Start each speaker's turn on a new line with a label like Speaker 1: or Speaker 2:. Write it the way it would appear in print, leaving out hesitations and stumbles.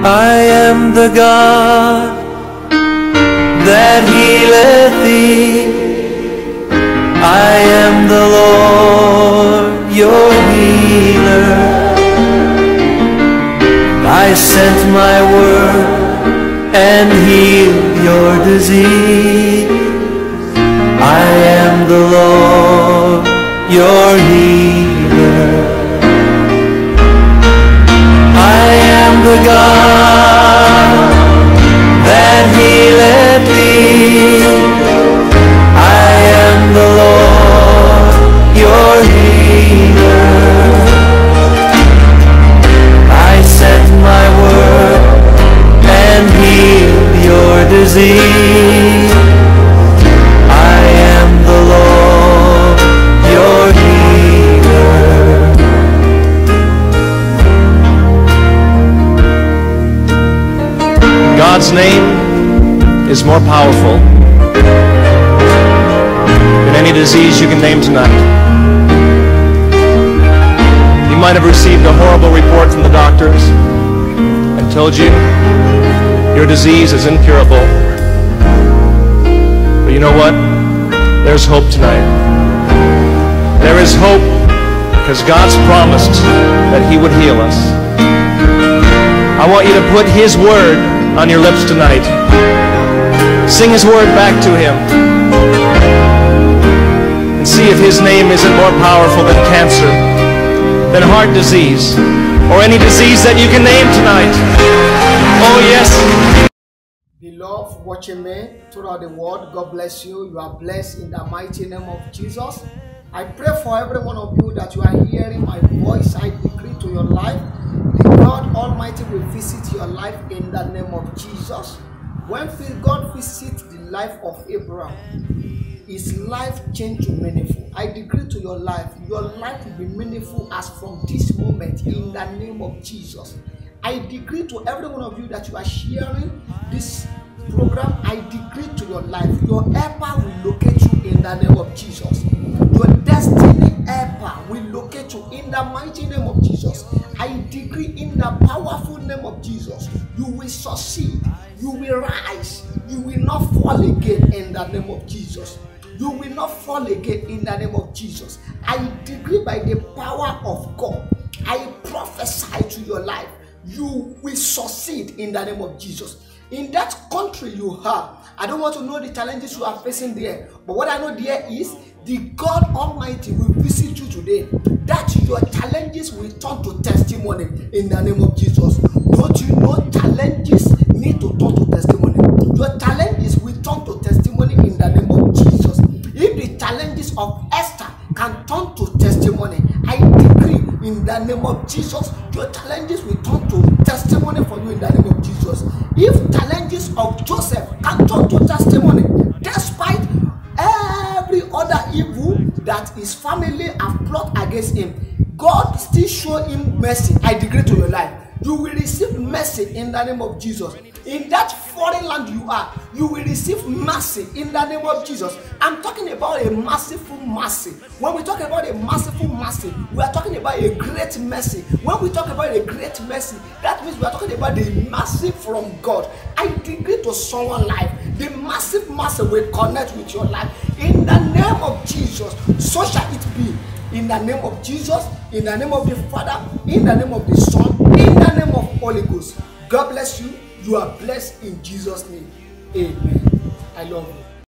Speaker 1: I am the God that healeth thee. I am the Lord your healer. I sent my word and healed your disease. I am the Lord your healer. I am the God that healeth thee. I am the Lord your healer. I sent my word and healed your disease. I am the Lord your healer.
Speaker 2: God's name is more powerful than any disease you can name tonight. You might have received a horrible report from the doctors and told you your disease is incurable. But you know what? There's hope tonight. There is hope because God's promised that He would heal us. I want you to put His word on your lips tonight. Sing His word back to Him and see if His name isn't more powerful than cancer, than heart disease, or any disease that you can name tonight. Oh yes.
Speaker 3: Beloved watching me throughout the world, God bless you. You are blessed in the mighty name of Jesus. I pray for every one of you that you are hearing my voice. I decree to your life, the God Almighty will visit your life in the name of Jesus. When God visits the life of Abraham, his life changed to meaningful. I decree to your life will be meaningful as from this moment in the name of Jesus. I decree to every one of you that you are sharing this program, I decree to your life, your helper will locate you in the name of Jesus. Your destiny helper will locate you in the mighty name of Jesus. I decree in the powerful name of Jesus, you will succeed, you will rise, you will not fall again in the name of Jesus. You will not fall again in the name of Jesus. I decree by the power of God, I prophesy to your life, you will succeed in the name of Jesus. In that country you have, I don't want to know the challenges you are facing there, but what I know there is the God Almighty will visit you today, that your challenges will turn to testimony in the name of Jesus. Don't you know challenges need to turn to testimony? Your challenges will turn to testimony in the name of Jesus. If the challenges of Esther can turn to testimony, I decree in the name of Jesus, your challenges will turn to testimony for you in the name of Jesus. If challenges of Joseph can turn to testimony, despite every other evil that his family have plot against him, God still show him mercy. I decree to your life, you will receive mercy in the name of Jesus. In that foreign land you are, you will receive mercy in the name of Jesus. I'm talking about a merciful mercy. When we talk about a merciful mercy, we are talking about a great mercy. When we talk about a great mercy, that means we are talking about the mercy from God. I decree to someone's life, the massive mercy will connect with your life. In the name of Jesus, so shall it be. In the name of Jesus, in the name of the Father, in the name of the Son, in the name of Holy Ghost. God bless you. You are blessed in Jesus' name. Amen. I love you.